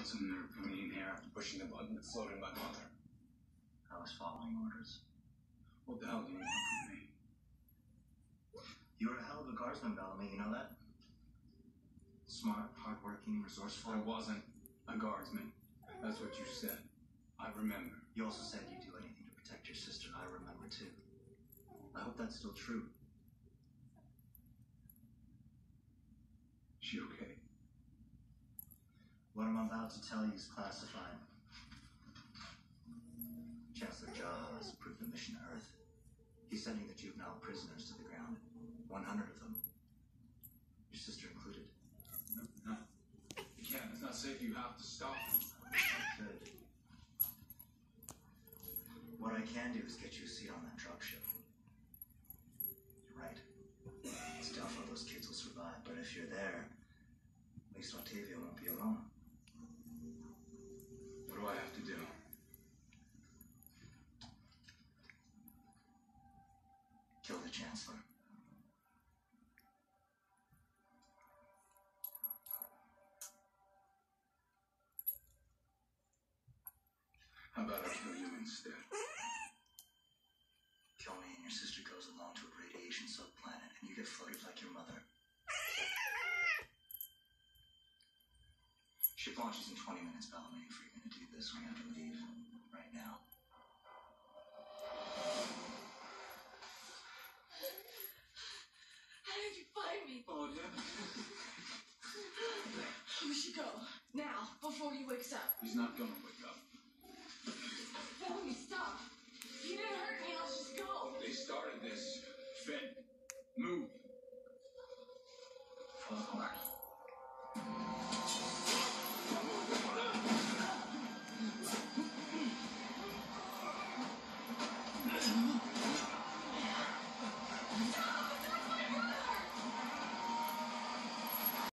What's in there coming in here after pushing the button that's loading my mother? I was following orders. What the hell do you want from me? You were a hell of a guardsman, Bellamy, you know that? Smart, hardworking, resourceful. I wasn't a guardsman. That's what you said. I remember. You also said you'd do anything to protect your sister. I remember, too. I hope that's still true. She okay? What I'm about to tell you is classified. Chancellor Jaha has approved the mission to Earth. He's sending the juvenile prisoners to the ground. 100 of them. Your sister included. No. You can't. It's not safe. You have to stop. I could. What I can do is get you a seat on that drug ship. You're right. It's doubtful those kids will survive, but if you're there, at least Octavia won't be alone. What do I have to do? Kill the Chancellor. How about I kill you instead? Kill me and your sister goes along to a radiation-soaked planet and you get floated like your mother. Ship launches in 20 minutes, Bellamy. If you're gonna do this, we have to leave right now. How did you find me? Oh, yeah. We should go. Now, before he wakes up. He's not gonna wake up. Bellamy, stop. You didn't hurt me. Let's just go. They started this. Finn, move. Follow.